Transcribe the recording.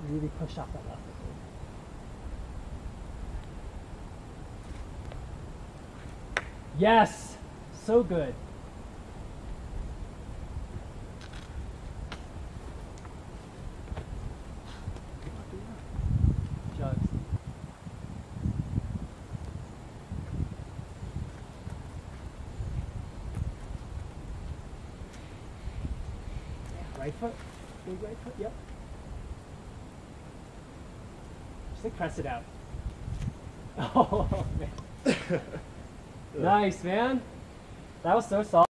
Really push off that left foot. Yes! So good. Jugs. Right foot. Big right foot. Yep. Just like press it out. Oh, man. Nice, man. That was so solid.